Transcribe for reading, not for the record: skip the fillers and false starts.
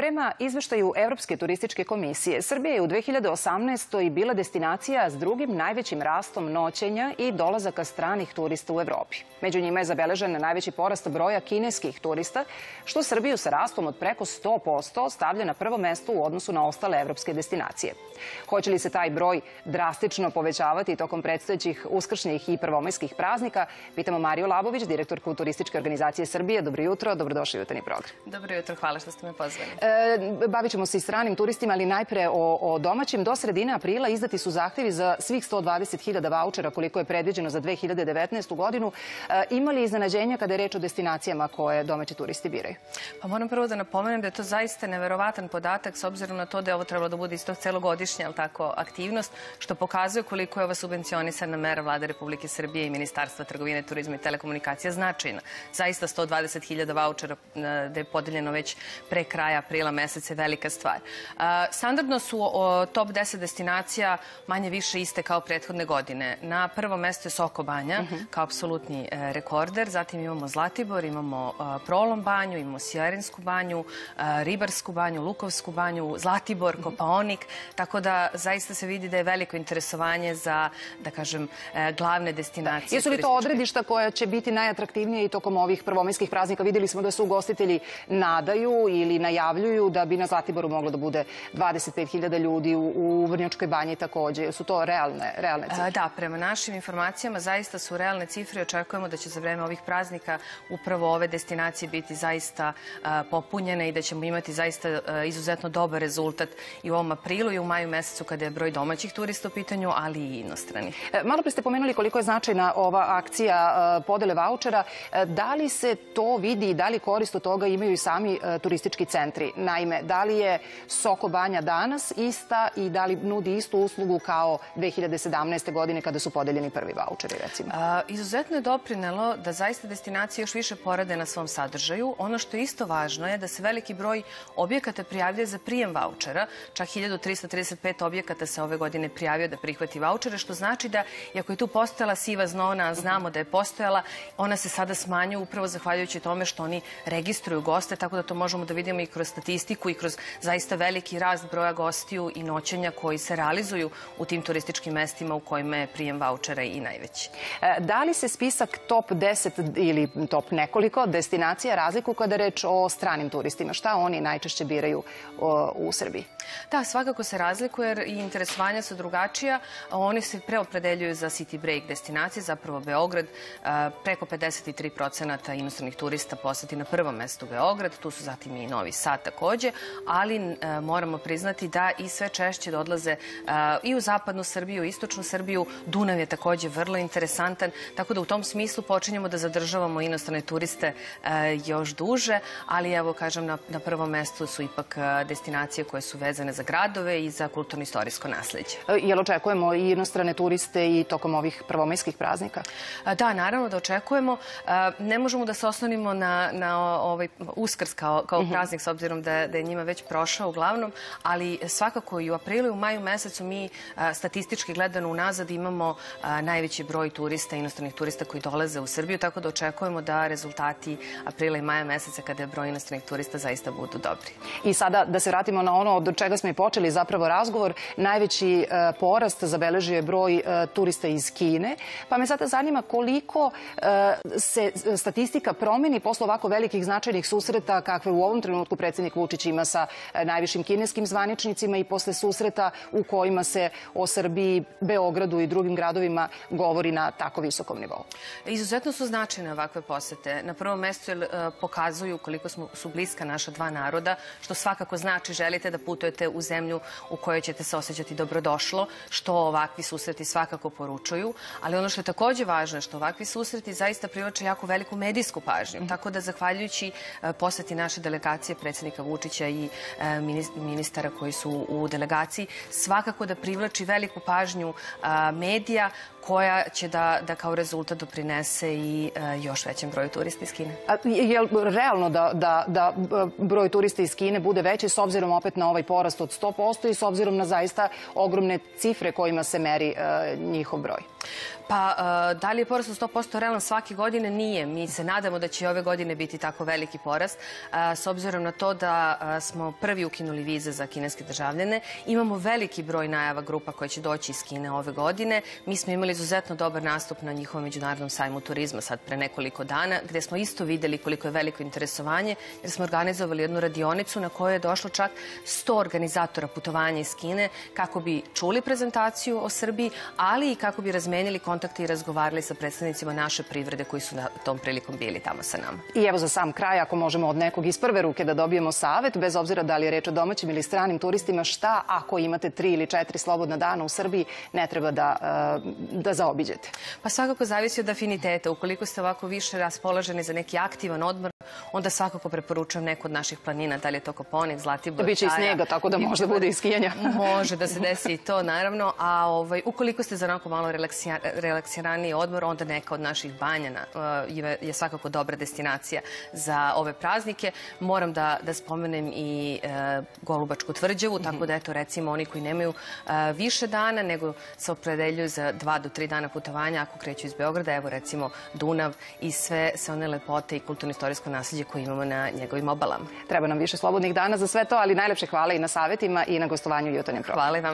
Prema izveštaju Evropske turističke komisije, Srbija je u 2018. bila destinacija s drugim najvećim rastom noćenja i dolazaka stranih turista u Evropi. Među njima je zabeležen najveći porast broja kineskih turista, što Srbiju sa rastom od preko 100% stavlja na prvo mesto u odnosu na ostale evropske destinacije. Hoće li se taj broj drastično povećavati tokom predstojećih uskršnjih i prvomajskih praznika? Pitamo Mariju Labović, direktorku Turističke organizacije Srbije. Dobro jutro, dobrodošli u jutarnji program. Dobro jutro, hvala što ste me pozvali. Bavit ćemo se i stranim turistima, ali najpre o domaćim. Do sredine aprila izdati su zahtevi za svih 120.000 vaučera koliko je predviđeno za 2019. godinu. Ima li iznenađenja kada je reč o destinacijama koje domaći turisti biraju? Pa moram prvo da napomenem da je to zaista neverovatan podatak s obzirom na to da je ovo trebalo da bude isto celogodišnja aktivnost, što pokazuje koliko je ova subvencionisana mera Vlade Republike Srbije i Ministarstva trgovine, turizma i telekomunikacija značajna. Zaista 120.000 vaučera da je podeljeno već pre kraja aprila meseca je velika stvar. Standardno su top 10 destinacija manje više iste kao prethodne godine. Na prvom mestu je Soko Banja kao apsolutni rekorder, zatim imamo Zlatibor, imamo Prolom banju, imamo Sjerinsku banju, Ribarsku banju, Lukovsku banju, Zlatibor, Kopaonik, tako da zaista se vidi da je veliko interesovanje za, da kažem, glavne destinacije. Jesu li to odredišta koja će biti najatraktivnije i tokom ovih prvomajskih praznika? Vidjeli smo da se ugostitelji nadaju ili najavljuju da bi na Zlatiboru moglo da bude 25.000 ljudi, u Vrnjačkoj banji takođe. Su to realne cifre? Da, prema našim informacijama zaista su realne cifre. Očekujemo da će za vreme ovih praznika upravo ove destinacije biti zaista popunjene i da ćemo imati zaista izuzetno dobar rezultat i u ovom aprilu i u maju mesecu kada je broj domaćih turista u pitanju, ali i inostranih. Malo pre ste pomenuli koliko je značajna ova akcija podele vaučera. Da li se to vidi i da li korist od toga imaju i sami turistički centri? Naime, da li je Soko Banja danas ista i da li nudi istu uslugu kao 2017. godine kada su podeljeni prvi vaučeri, recimo? Izuzetno je doprinelo da zaista destinacije još više porade na svom sadržaju. Ono što je isto važno je da se veliki broj objekata prijavljuje za prijem vaučera. Čak 1335 objekata se ove godine prijavio da prihvati vaučere, što znači da, iako je tu postojala siva zona, znamo da je postojala, ona se sada smanjuje upravo zahvaljujući tome što oni registruju goste, tako da to možemo da vidimo i kroz statistiku i kroz zaista veliki rast broja gostiju i noćenja koji se realizuju u tim turističkim mestima u kojima je prijem vaučera i najveći. Da li se spisak top 10 ili top nekoliko destinacija razliku kada je reč o stranim turistima? Šta oni najčešće biraju u Srbiji? Da, svakako se razlikuje jer i interesovanja su drugačija. Oni se preopredeljuju za city break destinacije, zapravo Beograd. Preko 53% inostranih turista poseti na prvom mestu Beograd. Tu su zatim i Novi Sad takođe, ali moramo priznati da i sve češće odlaze i u zapadnu Srbiju, istočnu Srbiju. Dunav je takođe vrlo interesantan, tako da u tom smislu počinjemo da zadržavamo inostrane turiste još duže, ali evo kažem na prvom mestu su ipak destinacije koje su vezane za gradove i za kulturno-istorijsko nasleđe. Jel očekujemo i inostrane turiste i tokom ovih prvomajskih praznika? Da, naravno da očekujemo. Ne možemo da se oslonimo na ovaj Uskrs kao praznik, s obzirom da je njima već prošao uglavnom, ali svakako i u aprilu i u maju mesecu mi statistički gledano unazad imamo najveći broj turista, inostranih turista koji dolaze u Srbiju, tako da očekujemo da rezultati aprila i maja meseca kada je broj inostranih turista zaista budu dobri. I sada da se vratimo na ono od čega smo i počeli zapravo razgovor, najveći porast zabeležio je broj turista iz Kine, pa me sada zanima koliko se statistika promeni posle ovako velikih značajnih susreta kakve u ovom trenutku predsjednik Vučić ima sa najvišim kineskim zvaničnicima i posle susreta u kojima se o Srbiji, Beogradu i drugim gradovima govori na tako visokom nivou. Izuzetno su značajne ovakve posete. Na prvom mestu pokazuju koliko su bliska naša dva naroda, što svakako znači želite da putujete u zemlju u kojoj ćete se osjećati dobrodošlo, što ovakvi susreti svakako poručuju, ali ono što je takođe važno je što ovakvi susreti zaista privlače jako veliku medijsku pažnju, tako da zahvaljujući poseti naše delegacije, predsjednika Vučića i ministara koji su u delegaciji, svakako da privlači veliku pažnju medija koja će da kao rezultat doprinese i još većem broju turista iz Kine. Je li realno da broj turista iz Kine bude veći s obzirom opet na ovaj porast od 100% i s obzirom na zaista ogromne cifre kojima se meri njihov broj? Pa, da li je porast od 100% realan svake godine? Nije. Mi se nadamo da će i ove godine biti tako veliki porast, s obzirom na to da da smo prvi ukinuli vize za kineske državljane. Imamo veliki broj najava grupa koje će doći iz Kine ove godine. Mi smo imali izuzetno dobar nastup na njihovom međunarodnom sajmu turizma sad pre nekoliko dana, gde smo isto videli koliko je veliko interesovanje, jer smo organizovali jednu radionicu na kojoj je došlo čak 100 organizatora putovanja iz Kine kako bi čuli prezentaciju o Srbiji, ali i kako bi razmenili kontakte i razgovarali sa predstavnicima naše privrede koji su tom prilikom bili tamo sa nama. I evo za sam kraj, ako možemo od nekog iz prve ruke da dobijemo savet, bez obzira da li je reč o domaćim ili stranim turistima, šta ako imate 3 ili 4 slobodna dana u Srbiji, ne treba da zaobiđete? Pa svakako zavisi od afiniteta. Ukoliko ste ovako više raspoloženi za neki aktivan odmor, onda svakako preporučujem neku od naših planina, da li je to Kopaonik, Zlatibor, Biće i snega, tako da možda bude i skijanja. Može da se desi i to, naravno. A ukoliko ste za onako malo relaksiraniji odmor, onda neka od naših banja je svakako dobra destinacija za ove praznike. Moram da spomenem i Golubačku tvrđavu, tako da eto recimo oni koji nemaju više dana, nego se opredeljuju za 2 do 3 dana putovanja ako kreću iz Beograda, evo recimo Dunav i sve one lepote i kulturno-istorijsko nasljeđe koje imamo na njegovim obalama. Treba nam više slobodnih dana za sve to, ali najlepše hvala i na savetima i na gostovanju u jutarnjem programu. Hvala i vam.